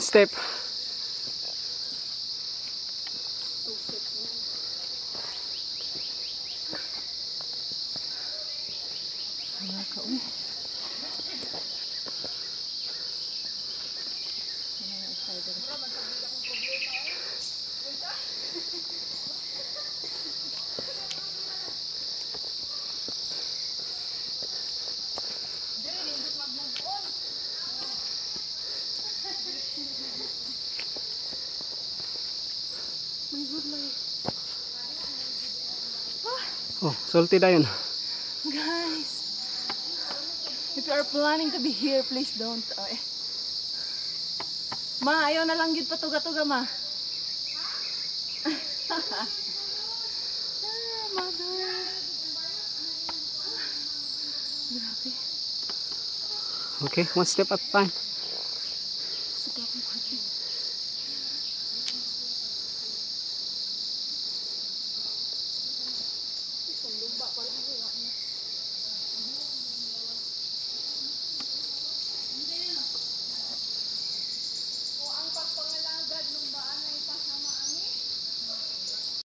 step. Oh, salty na yun. Guys, if you are planning to be here, please don't. Ma, ayaw na lang yun patuga-tuga, ma. Mother. Grabe. Okay, one step at a time. Suka akong hati.